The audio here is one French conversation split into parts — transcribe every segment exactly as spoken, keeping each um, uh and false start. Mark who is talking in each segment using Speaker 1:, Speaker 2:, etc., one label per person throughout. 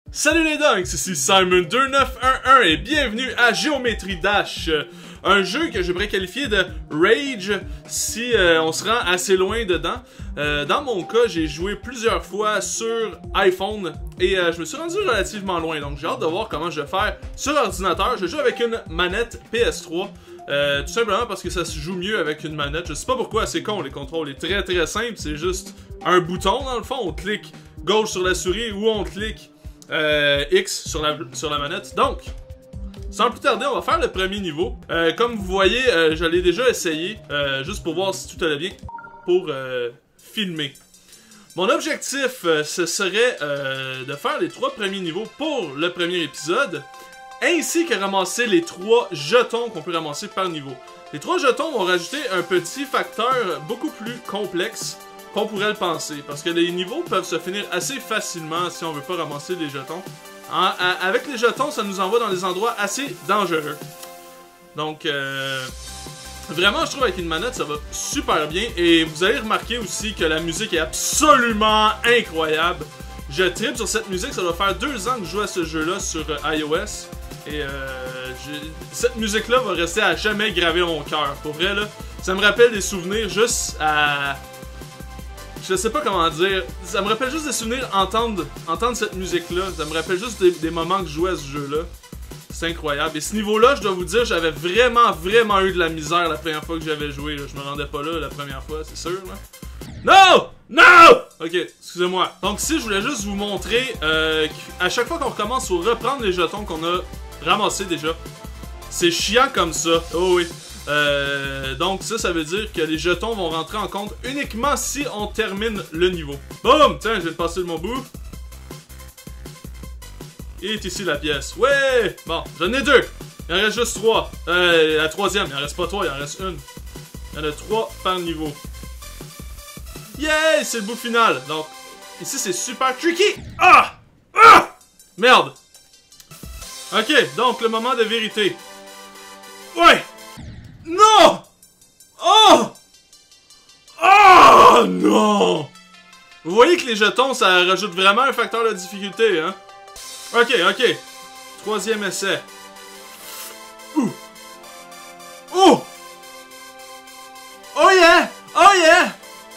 Speaker 1: Salut les dingues, ici Simon deux neuf un un et bienvenue à Geometry Dash, un jeu que je pourrais qualifier de Rage si euh, on se rend assez loin dedans. Euh, dans mon cas, j'ai joué plusieurs fois sur iPhone et euh, je me suis rendu relativement loin, donc j'ai hâte de voir comment je vais faire sur ordinateur. Je joue avec une manette P S trois. Euh, tout simplement parce que ça se joue mieux avec une manette. Je sais pas pourquoi, c'est con, les contrôles est très très simple, c'est juste un bouton dans le fond, on clique gauche sur la souris ou on clique euh, X sur la, sur la manette. Donc, sans plus tarder, on va faire le premier niveau. Euh, comme vous voyez, euh, je l'ai déjà essayé, euh, juste pour voir si tout allait bien, pour euh, filmer. Mon objectif, euh, ce serait euh, de faire les trois premiers niveaux pour le premier épisode, ainsi que ramasser les trois jetons qu'on peut ramasser par niveau. Les trois jetons vont rajouter un petit facteur beaucoup plus complexe qu'on pourrait le penser, parce que les niveaux peuvent se finir assez facilement si on veut pas ramasser des jetons. En, à, avec les jetons, ça nous envoie dans des endroits assez dangereux. Donc, euh, vraiment, je trouve avec une manette, ça va super bien. Et vous allez remarquer aussi que la musique est absolument incroyable. Je tripe sur cette musique, ça doit faire deux ans que je joue à ce jeu-là sur euh, iOS. Et euh, cette musique-là va rester à jamais gravée dans mon cœur. Pour vrai, là, ça me rappelle des souvenirs juste à... Je sais pas comment dire. Ça me rappelle juste des souvenirs entendre, entendre cette musique-là. Ça me rappelle juste des, des moments que je jouais à ce jeu-là. C'est incroyable. Et ce niveau-là, je dois vous dire, j'avais vraiment, vraiment eu de la misère la première fois que j'avais joué. Là. Je me rendais pas là la première fois, c'est sûr. Là. Non! Non! Ok, excusez-moi. Donc ici, je voulais juste vous montrer euh, qu'à chaque fois qu'on recommence, il faut reprendre les jetons qu'on a ramassés déjà. C'est chiant comme ça. Oh oui. Euh, donc ça, ça veut dire que les jetons vont rentrer en compte uniquement si on termine le niveau. Boum! Tiens, je vais te passer de mon bout. Et est ici la pièce. Ouais! Bon, j'en ai deux. Il en reste juste trois. Euh, la troisième, il en reste pas trois, il en reste une. Il y en a trois par niveau. Yeah! C'est le bout final. Donc, ici c'est super tricky. Ah! Ah! Merde! Ok, donc le moment de vérité. Ouais! Non! Oh! Oh non! Vous voyez que les jetons, ça rajoute vraiment un facteur de difficulté, hein? Ok, ok. Troisième essai. Ouh! Oh! Oh yeah! Oh yeah!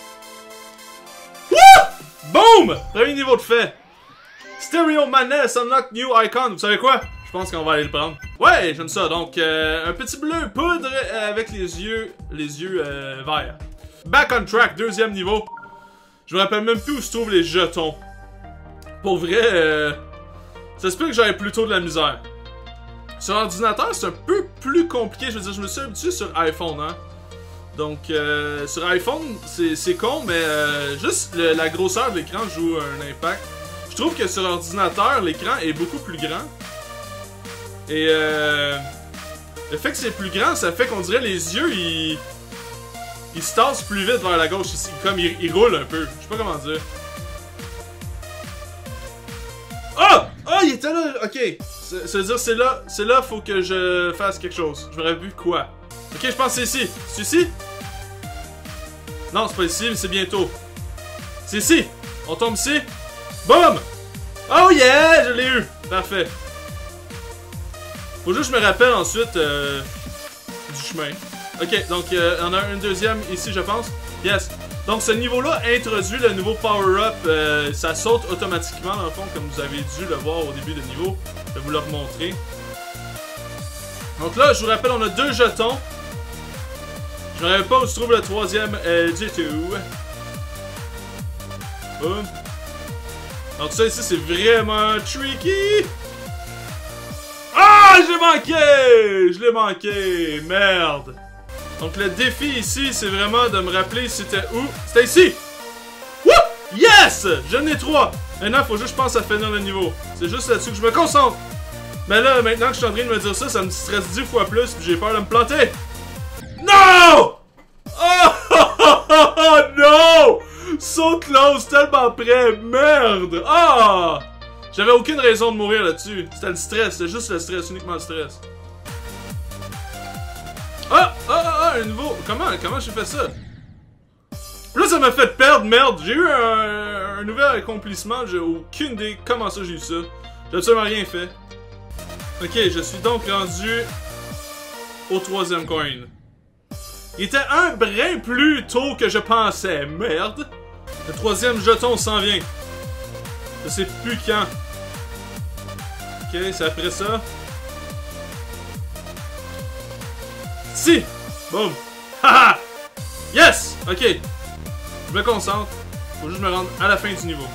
Speaker 1: Wouh! Boom! Premier niveau de fait. Stereo Madness, unlock new icon. Vous savez quoi? Je pense qu'on va aller le prendre. Ouais, j'aime ça. Donc, euh, un petit bleu poudre euh, avec les yeux, les yeux euh, verts. Back on track, deuxième niveau. Je me rappelle même plus où se trouvent les jetons. Pour vrai, euh, ça se peut que j'aille plutôt de la misère. Sur ordinateur, c'est un peu plus compliqué. Je veux dire, je me suis habitué sur iPhone, hein. Donc, euh, sur iPhone, c'est con, mais euh, juste le, la grosseur de l'écran joue un impact. Je trouve que sur ordinateur, l'écran est beaucoup plus grand. Et euh, le fait que c'est plus grand, ça fait qu'on dirait les yeux, ils, ils se tassent plus vite vers la gauche. Ici, comme ils, ils roulent un peu. Je sais pas comment dire. Oh! Oh, il était là! Ok. Ça veut dire c'est là, c'est là, faut que je fasse quelque chose. Je m'aurais vu quoi? Ok, je pense que c'est ici. C'est ici? Non, c'est pas ici, mais c'est bientôt. C'est ici! On tombe ici. Boum! Oh yeah! Je l'ai eu! Parfait. Faut juste que je me rappelle ensuite euh, du chemin. Ok, donc euh, on a un deuxième ici, je pense. Yes. Donc ce niveau-là introduit le nouveau power-up. Euh, ça saute automatiquement dans le fond, comme vous avez dû le voir au début de niveau. Je vais vous le remontrer. Donc là, je vous rappelle, on a deux jetons. Je ne rappelle pas où se trouve le troisième euh, du tout. Boum. Donc ça ici, c'est vraiment tricky. Ah, j'ai manqué! Je l'ai manqué! Merde! Donc le défi ici, c'est vraiment de me rappeler c'était où. C'était ici! Wouh! Yes! J'en ai trois! Maintenant, il faut juste que je pense à finir le niveau. C'est juste là-dessus que je me concentre. Mais là, maintenant que je suis en train de me dire ça, ça me stresse dix fois plus puis j'ai peur de me planter. Non! Oh! Oh non! So close! Tellement près! Merde! Ah! J'avais aucune raison de mourir là-dessus. C'était le stress, c'était juste le stress, uniquement le stress. Ah! Ah! Ah! Un nouveau... Comment? Comment j'ai fait ça? Là, ça m'a fait perdre, merde. J'ai eu un, un nouvel accomplissement, j'ai aucune idée comment ça j'ai eu ça. J'ai absolument rien fait. Ok, je suis donc rendu au troisième coin. Il était un brin plus tôt que je pensais. Merde. Le troisième jeton s'en vient. Je sais plus quand. Ok, c'est après ça. Si! Boum! Haha! Yes! Ok. Je me concentre. Faut juste me rendre à la fin du niveau.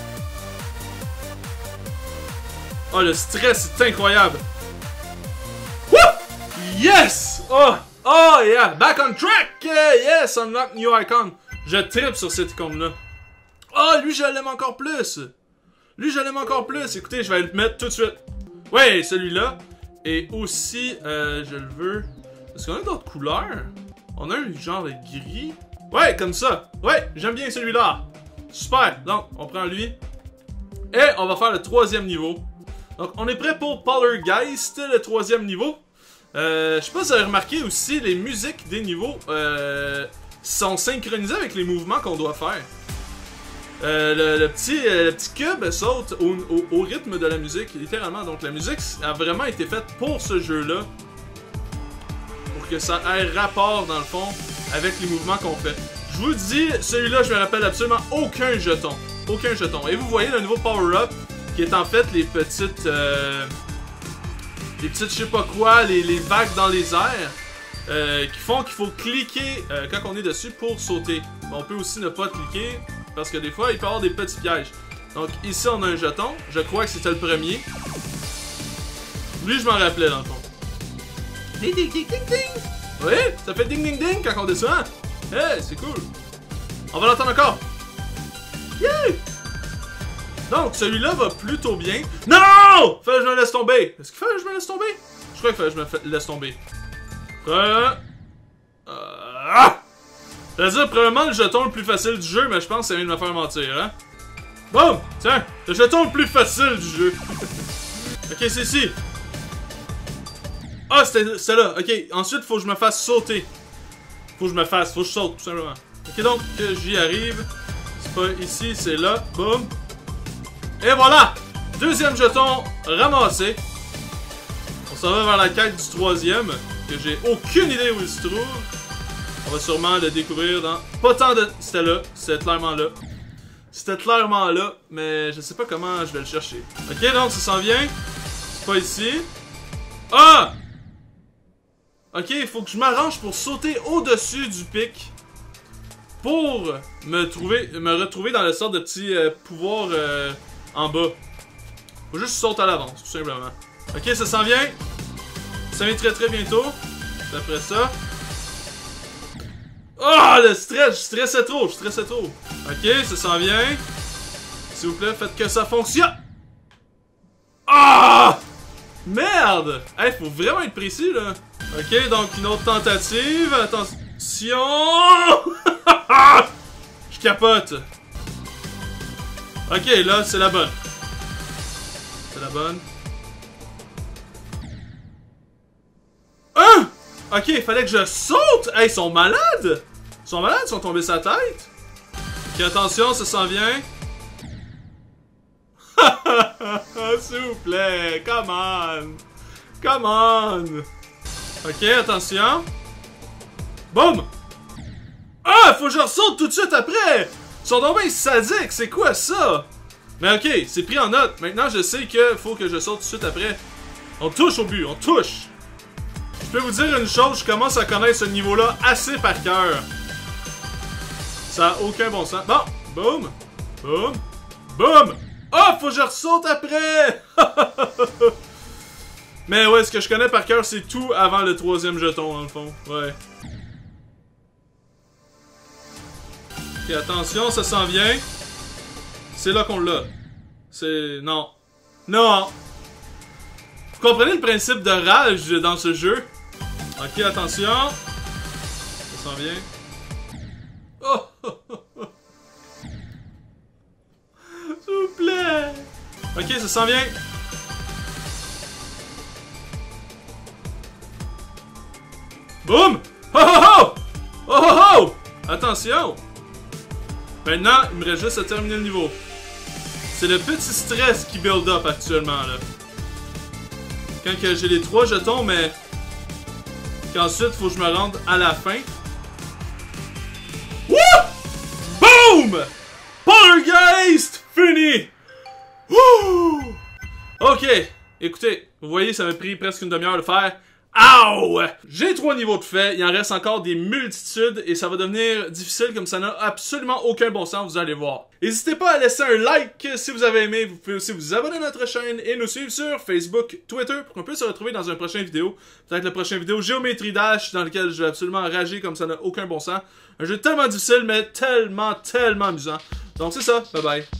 Speaker 1: Oh, le stress, c'est incroyable. Wouh! Yes! Oh! Oh, yeah! Back on track! Uh, yes! Unlock new icon. Je trippe sur cette icône-là. Oh, lui, je l'aime encore plus. Lui, je l'aime encore plus. Écoutez, je vais le mettre tout de suite. Ouais, celui-là. Et aussi, euh, je le veux... Est-ce qu'on a d'autres couleurs? On a un genre de gris. Ouais, comme ça. Ouais, j'aime bien celui-là. Super. Donc, on prend lui. Et on va faire le troisième niveau. Donc, on est prêt pour Poltergeist, le troisième niveau. Euh, je sais pas si vous avez remarqué aussi, les musiques des niveaux euh, sont synchronisées avec les mouvements qu'on doit faire. Euh, le, le, petit, euh, le petit cube saute au, au, au rythme de la musique, littéralement. Donc, la musique a vraiment été faite pour ce jeu-là. Pour que ça ait rapport, dans le fond, avec les mouvements qu'on fait. Je vous dis, celui-là, je me rappelle absolument aucun jeton. Aucun jeton. Et vous voyez le nouveau power-up, qui est en fait les petites... Euh, les petites je sais pas quoi, les, les vagues dans les airs, euh, qui font qu'il faut cliquer euh, quand on est dessus pour sauter. On peut aussi ne pas cliquer, parce que des fois, il peut y avoir des petits pièges. Donc ici, on a un jeton. Je crois que c'était le premier. Lui, je m'en rappelais, dans le fond. Ding ding ding ding ding! Oui, ça fait ding ding ding quand on descend. Hey, c'est cool. On va l'entendre encore. Yeah! Donc, celui-là va plutôt bien. Non! Fallait que je me laisse tomber. Est-ce qu'il fallait que je me laisse tomber? Je crois qu'il fallait que je me laisse tomber. Euh... Ah! C'est-à-dire, probablement le jeton le plus facile du jeu, mais je pense que ça vient de me faire mentir, hein? Boum! Tiens, le jeton le plus facile du jeu. Ok, c'est ici. Ah, c'était là. Ok, ensuite, faut que je me fasse sauter. Faut que je me fasse, faut que je saute, tout simplement. Ok, donc, j'y arrive. C'est pas ici, c'est là. Boum. Et voilà! Deuxième jeton ramassé. On s'en va vers la quête du troisième, que j'ai aucune idée où il se trouve. On va sûrement le découvrir dans... Pas tant de... C'était là, c'était clairement là. C'était clairement là, mais je sais pas comment je vais le chercher. Ok, donc ça s'en vient. C'est pas ici. Ah! Ok, il faut que je m'arrange pour sauter au-dessus du pic. Pour me trouver, me retrouver dans la sorte de petit euh, pouvoir euh, en bas. Faut juste sauter à l'avance, tout simplement. Ok, ça s'en vient. Ça vient très très bientôt. C'est après ça. Ah, oh, le stress, je stressais trop, je stressais trop. Ok, ça s'en vient. S'il vous plaît, faites que ça fonctionne. Ah! Merde! Hey, faut vraiment être précis, là. Ok, donc une autre tentative. Attention. Je capote. Ok, là, c'est la bonne. C'est la bonne. Hein? Ok, il fallait que je saute! Hey, ils sont malades! Ils sont malades, ils sont tombés sa tête. Ok, attention, ça s'en vient. S'il vous plaît, come on! Come on! Ok, attention. Boum! Ah, faut que je ressaute tout de suite après! Ils sont donc bien sadiques, c'est quoi ça? Mais ok, c'est pris en note. Maintenant, je sais que faut que je saute tout de suite après. On touche au but, on touche! Je peux vous dire une chose, je commence à connaître ce niveau-là assez par cœur. Ça a aucun bon sens. Bon, boum, boum, boum! Oh, faut que je ressaute après! Mais ouais, ce que je connais par cœur, c'est tout avant le troisième jeton, dans le fond. Ouais. Ok, attention, ça s'en vient. C'est là qu'on l'a. C'est... Non. Non! Vous comprenez le principe de rage dans ce jeu? Ok, attention. Ça s'en vient. Oh! S'il vous plaît! Ok, ça s'en vient. Boum! Oh oh oh! Oh oh oh! Attention! Maintenant, il me reste juste à terminer le niveau. C'est le petit stress qui build up actuellement, là. Quand que j'ai les trois jetons, mais... qu'ensuite, faut que je me rende à la fin. Wouh! Boom! Poltergeist! Fini! Wouh! Ok, écoutez, vous voyez, ça m'a pris presque une demi-heure de faire. Ow! J'ai trois niveaux de fait, il en reste encore des multitudes et ça va devenir difficile comme ça n'a absolument aucun bon sens, vous allez voir. N'hésitez pas à laisser un like si vous avez aimé, vous pouvez aussi vous abonner à notre chaîne et nous suivre sur Facebook, Twitter pour qu'on puisse se retrouver dans un prochain vidéo. Peut-être la prochaine vidéo Géométrie Dash dans lequel je vais absolument rager comme ça n'a aucun bon sens. Un jeu tellement difficile mais tellement, tellement amusant. Donc c'est ça, bye bye.